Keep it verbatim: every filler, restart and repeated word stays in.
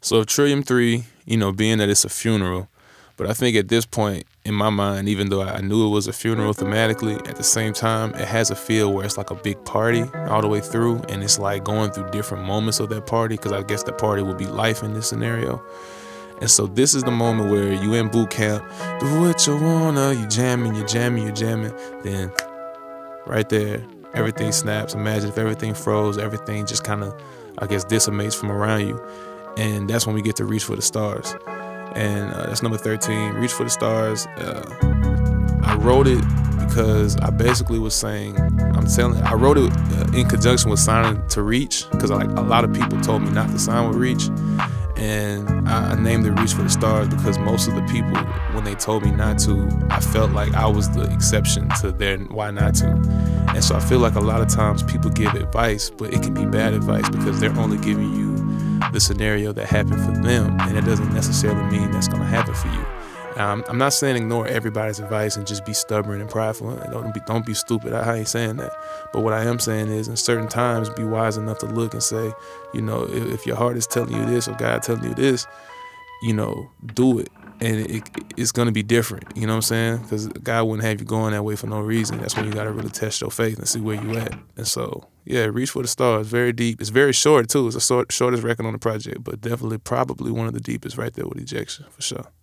So Trillium three, you know, being that it's a funeral, but I think at this point in my mind, even though I knew it was a funeral thematically, at the same time, it has a feel where it's like a big party all the way through, and it's like going through different moments of that party, because I guess the party would be life in this scenario. And so this is the moment where you in boot camp, do what you wanna, you jamming, you jamming, you jamming, then right there, everything snaps. Imagine if everything froze, everything just kind of, I guess, dissimates from around you. And that's when we get to Reach for the Stars. And uh, that's number thirteen, Reach for the Stars. Uh, I wrote it because I basically was saying, I'm telling, I wrote it uh, in conjunction with signing to Reach, because like a lot of people told me not to sign with Reach. And I, I named it Reach for the Stars because most of the people, when they told me not to, I felt like I was the exception to their why not to. And so I feel like a lot of times people give advice, but it can be bad advice because they're only giving you the scenario that happened for them, and it doesn't necessarily mean that's going to happen for you. Um, I'm not saying ignore everybody's advice and just be stubborn and prideful. Don't be, don't be stupid. I ain't saying that. But what I am saying is, in certain times, be wise enough to look and say, you know, if, if your heart is telling you this or God telling you this, you know, do it. And it, it, it's going to be different. You know what I'm saying? Because God wouldn't have you going that way for no reason. That's when you got to really test your faith and see where you at. And so, yeah, Reach for the Stars. Very deep. It's very short, too. It's the short, shortest record on the project, but definitely probably one of the deepest right there with Ejection, for sure.